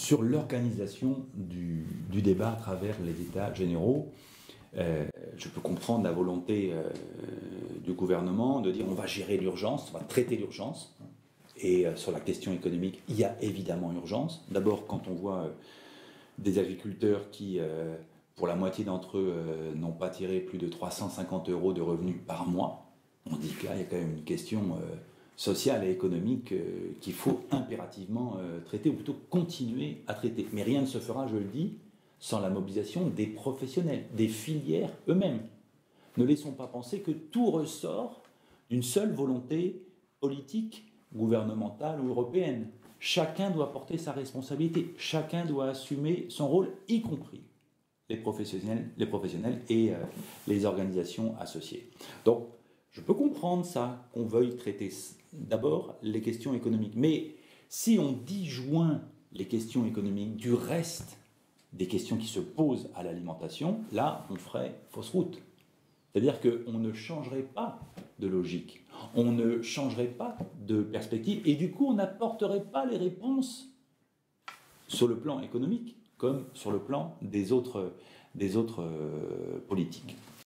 sur l'organisation du débat à travers les États généraux. Je peux comprendre la volonté du gouvernement de dire on va gérer l'urgence, on va traiter l'urgence. Et sur la question économique, il y a évidemment urgence. D'abord, quand on voit des agriculteurs qui, pour la moitié d'entre eux, n'ont pas tiré plus de 350 € de revenus par mois, on dit que là, il y a quand même une question sociale et économique qu'il faut impérativement traiter, ou plutôt continuer à traiter. Mais rien ne se fera, je le dis, sans la mobilisation des professionnels, des filières eux-mêmes. Ne laissons pas penser que tout ressort d'une seule volonté politique, gouvernementale ou européenne. Chacun doit porter sa responsabilité, chacun doit assumer son rôle, y compris les professionnels et les organisations associées. Donc, je peux comprendre ça, qu'on veuille traiter d'abord les questions économiques. Mais si on disjoint les questions économiques du reste des questions qui se posent à l'alimentation, là, on ferait fausse route. C'est-à-dire qu'on ne changerait pas de logique, on ne changerait pas de perspective, et du coup, on n'apporterait pas les réponses sur le plan économique, comme sur le plan des autres politiques.